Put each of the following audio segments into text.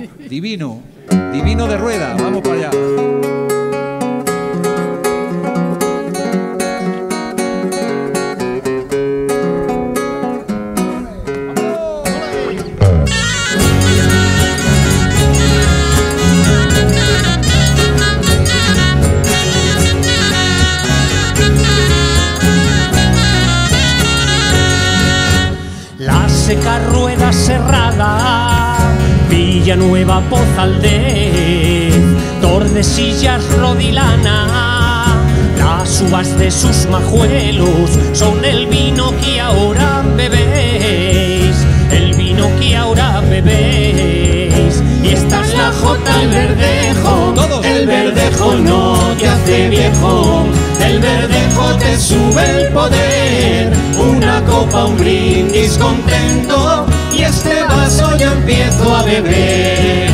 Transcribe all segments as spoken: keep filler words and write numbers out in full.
divino, divino de Rueda. Vamos para allá. Seca Rueda Serrada, Villanueva Pozaldez, Tordesillas Rodilana, las uvas de sus majuelos son el vino que ahora bebéis, el vino que ahora bebéis. Y esta es la Jota, el verdejo, el verdejo no te hace viejo, el verdejo te sube el poder, una copa, un brindis contento, y este vaso yo empiezo a beber.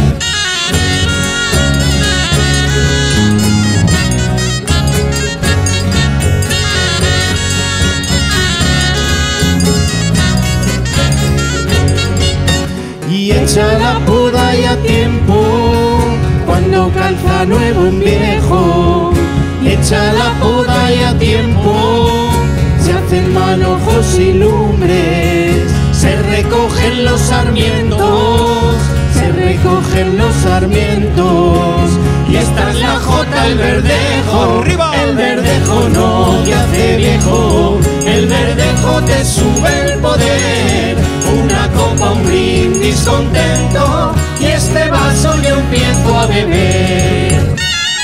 Y echa la poda y a tiempo, cuando calza nuevo un viejo. Echa la poda y a tiempo, se hacen manojos y lumbres, se recogen los sarmientos, se recogen los sarmientos. Y esta es la Jota, el verdejo, ¡arriba! El verdejo no te hace viejo, el verdejo te sube el poder, una copa, un brindis contento, y este vaso yo empiezo a beber.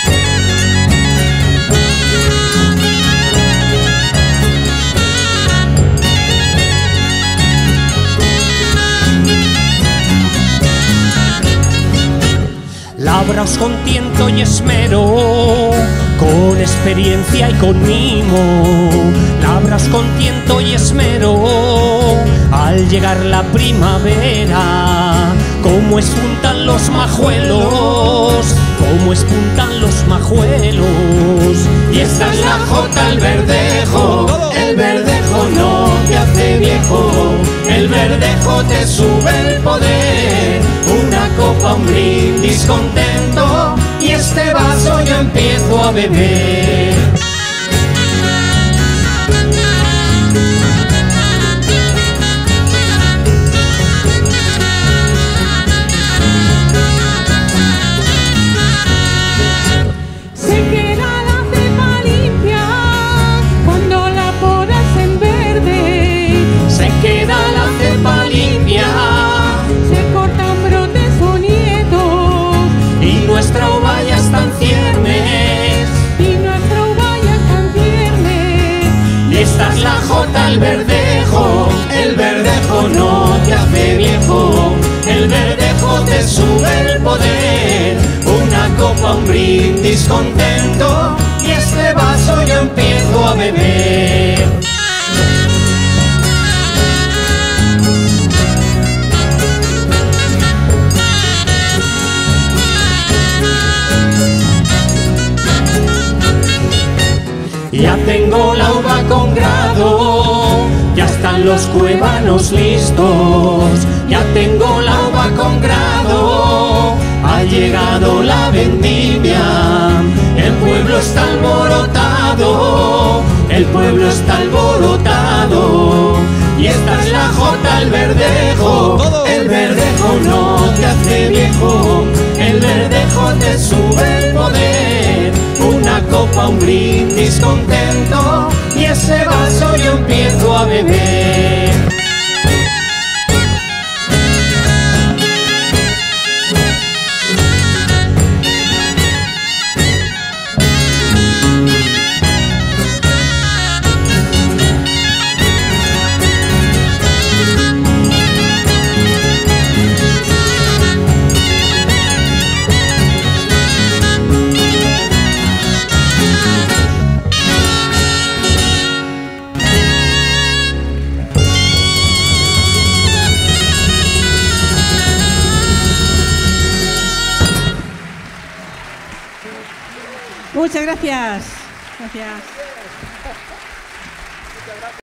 Labraos con tiento y esmero, con experiencia y con mimo. Labraos con tiento y esmero, al llegar la primavera. Como espuntan los majuelos, como espuntan los majuelos. Y esta es la Jota, el verdejo, el verdejo no te hace viejo, el verdejo te sube el poder, una copa, un brindis contento, y este vaso yo empiezo a beber. Nuestra uva ya está en ciernes, y nuestra uva ya está en ciernes. Y esta es la Jota, el verdejo, el verdejo no te hace viejo, el verdejo te sube el poder, una copa, un brindis contento, y este vaso yo empiezo a beber. Ya tengo la uva con grado, ya están los cuevanos listos. Ya tengo la uva con grado, ha llegado la vendimia. El pueblo está alborotado, el pueblo está alborotado. Y esta es la Jota, el verdejo, el verdejo no te hace viejo, el verdejo te sube el poder, una copa, un brindis contento, y ese vaso yo empiezo a beber. Muchas gracias. Gracias.